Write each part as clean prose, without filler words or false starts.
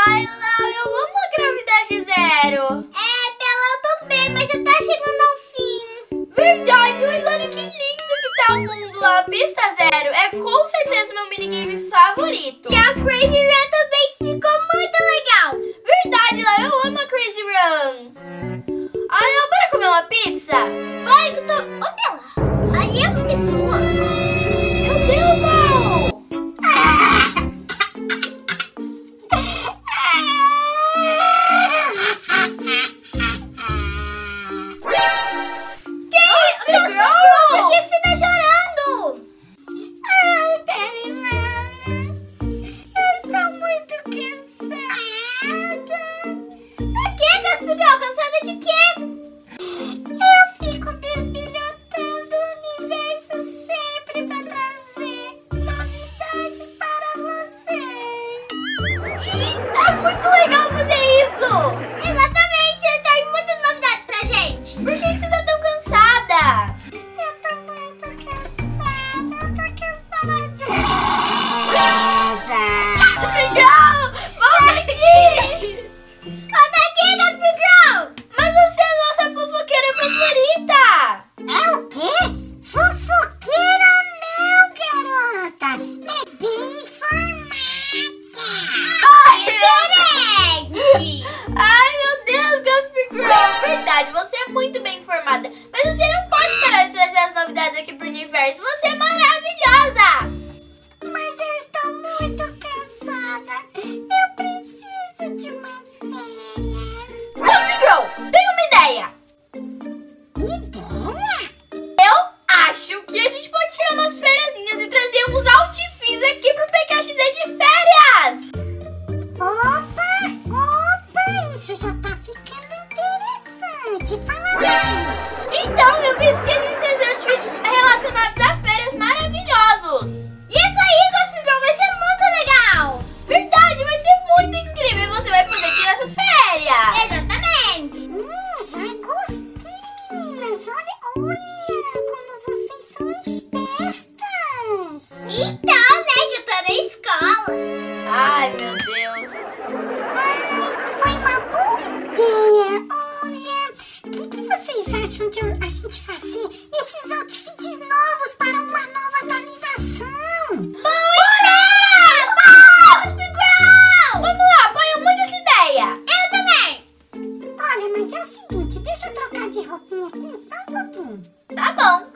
Ai, Lau, eu amo a gravidade zero. É, Bela, eu tô bem, mas já tá chegando ao fim. Verdade, mas olha que lindo que tá o mundo lá. Pista zero é com certeza meu minigame favorito. E a Crazy Run também ficou muito legal. Verdade, Lau, eu amo a Crazy Run. Ai, Lau, bora comer uma pizza? Bora que eu tô... Ô, Bela, ali é uma pessoa. Meu Deus, Lau. Por que você tá chorando? Ai, Baby Mama, eu estou muito cansada. Por que, Gaspigol? Cansada de quê? Eu fico bisbilhotando o universo sempre pra trazer novidades para vocês. É muito legal fazer isso. Exatamente, você traz muitas novidades pra gente. Por que você tá tão cansada? Eu tô muito cansada, eu tô cansada. Legal, volta aqui. Volta aqui, Gaspigol. Mas você é a nossa fofoqueira favorita. É o quê? Fofoqueira não, garota. É bem Diferente. Ai, meu Deus, Gaspigol. Verdade, você é muito bem informada. Mas você não pode parar de trazer as novidades aqui pro universo. Você é maravilhosa. Mas eu estou muito cansada. Eu preciso de umas férias. Gaspigol, tenho uma ideia. Ideia? Eu acho que a gente pode tirar umas fériasinhas e trazer uns outfits aqui pro PKXD de férias. Opa, isso já tá ficando interessante. Fala mais. Então, eu pensei que a gente trazer outfits relacionados a férias maravilhosos. Isso aí, Gaspigol, vai ser muito legal. Verdade, vai ser muito incrível e você vai poder tirar suas férias. Exatamente. Já gostei, meninas. Olha como vocês são espertas. Então, né, que eu tô na escola. Ai, meu Deus. Ai, foi uma boa ideia. Olha, o que vocês acham de a gente fazer esses outfits novos para uma nova atualização? Bora! Gaspigol! Vamos lá, apoio muito essa ideia. Eu também. Olha, mas é o seguinte, deixa eu trocar de roupinha aqui só um pouquinho. Tá bom.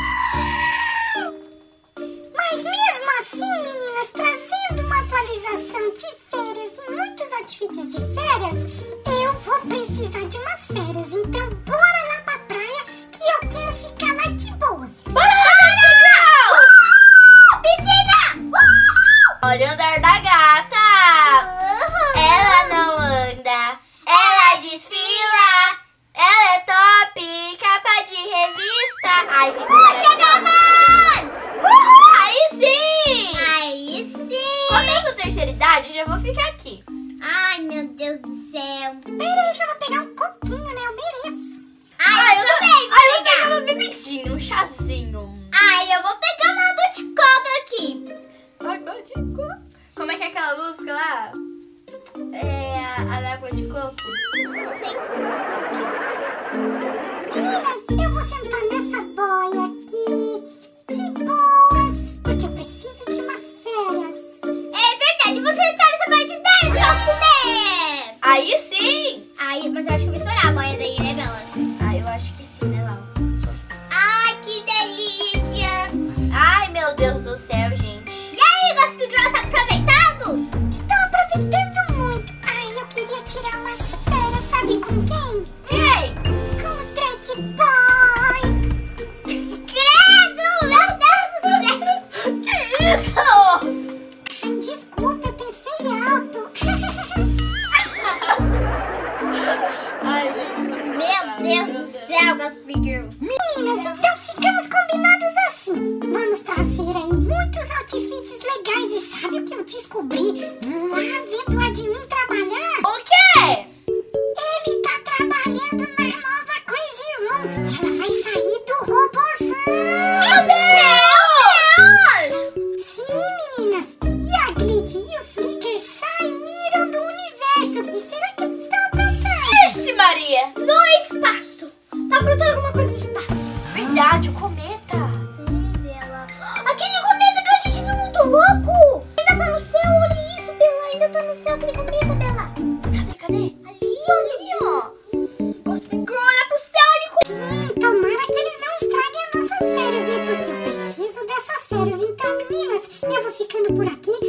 Mas mesmo assim, meninas, trazendo uma atualização de férias e muitos outfits de férias, eu vou precisar de umas férias. Então, bora lá pra praia que eu quero ficar lá de boas. Bora! Piscina! Olha o andar da gata. Ela não anda, ela desfila. Ela é top, capa de revista. Ai, gente, Chegamos! aí sim! Aí sim! Como eu sou terceira idade, já vou ficar aqui. Ai, meu Deus do céu. Peraí que eu vou pegar um coquinho, né? Eu mereço. Ai, eu também vou Ai, eu vou pegar pegar. uma bebidinha, um chazinho. Ai, eu vou pegar uma água de coco aqui. Água de coco. Como é que é aquela música lá? É a da água de coco. Não sei. Meninas, eu vou sentar nessa boia aqui, de boas, porque eu preciso de umas férias. É verdade, você tá nessa parte 10 pra eu comer. Aí sim! Ai, mas eu acho que eu vou estourar a boia daí, né, Bela? Ah, eu acho que sim, né, Lau? Ai, que delícia. Ai, meu Deus do céu, gente. E aí, Gaspigol, tá aproveitando? Estou aproveitando muito. Ai, eu queria tirar umas férias, sabe com quem? Ei! Com o Dread Boy. Credo, meu Deus do céu. Que isso? Ai, desculpa, eu pensei alto. Ai, gente, aquele comprida, Bela. Cadê? Ali, ó. Gospel Girl, olha pro céu ali. Tomara que eles não estraguem as nossas férias, né? Porque eu preciso dessas férias. Então, meninas, eu vou ficando por aqui.